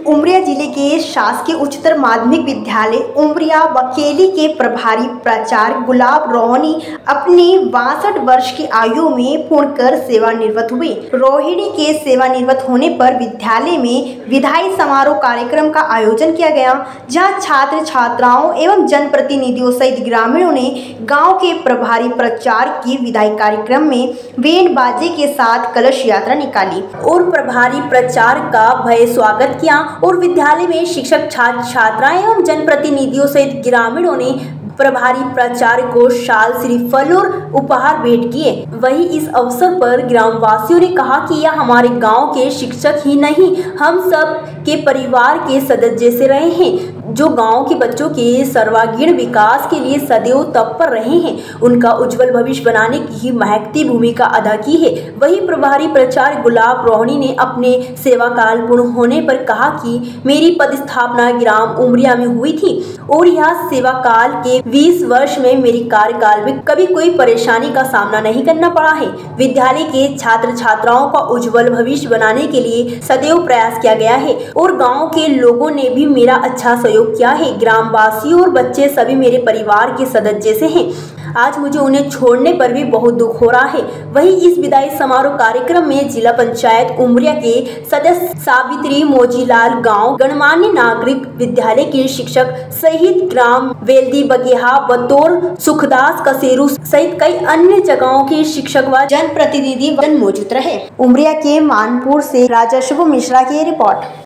उमरिया जिले के शासकीय उच्चतर माध्यमिक विद्यालय उमरिया बकेली के प्रभारी प्राचार्य गुलाब रोहिणी अपनी 62 वर्ष की आयु में पूर्ण कर सेवानिवृत्त हुए। रोहिणी के सेवानिवृत्त होने पर विद्यालय में विदाई समारोह कार्यक्रम का आयोजन किया गया, जहां छात्र छात्राओं एवं जनप्रतिनिधियों सहित ग्रामीणों ने गाँव के प्रभारी प्राचार्य की विदाई कार्यक्रम में बैंड बाजे के साथ कलश यात्रा निकाली और प्रभारी प्राचार्य का भव्य स्वागत किया और विद्यालय में शिक्षक छात्र छात्राएं एवं जनप्रतिनिधियों सहित ग्रामीणों ने प्रभारी प्राचार्य को शाल, श्रीफल और उपहार भेंट किए। वहीं इस अवसर पर ग्रामवासियों ने कहा कि यह हमारे गांव के शिक्षक ही नहीं, हम सब के परिवार के सदस्य से रहे हैं, जो गांव के बच्चों के सर्वांगीण विकास के लिए सदैव तत्पर रहे हैं। उनका उज्जवल भविष्य बनाने की महत्वपूर्ण भूमिका अदा की है। वहीं प्रभारी प्राचार्य गुलाब रोहिणी ने अपने सेवा काल पूर्ण होने पर कहा कि मेरी पदस्थापना ग्राम उमरिया में हुई थी और यह सेवा काल के 20 वर्ष में मेरी कार्यकाल में कभी कोई परेशानी का सामना नहीं करना पड़ा है। विद्यालय के छात्र छात्राओं का उज्जवल भविष्य बनाने के लिए सदैव प्रयास किया गया है और गांव के लोगों ने भी मेरा अच्छा सहयोग किया है। ग्रामवासियों और बच्चे सभी मेरे परिवार के सदस्य से हैं। आज मुझे उन्हें छोड़ने पर भी बहुत दुख हो रहा है। वहीं इस विदाई समारोह कार्यक्रम में जिला पंचायत उमरिया के सदस्य सावित्री मोजीलाल, गांव गणमान्य नागरिक, विद्यालय के शिक्षक सहित ग्राम वेल्दी बगेहा, बतौर सुखदास कसेरू सहित कई अन्य जगहों के शिक्षक व जनप्रतिनिधि मौजूद रहे। उमरिया के मानपुर से राजा शुभ मिश्रा की रिपोर्ट।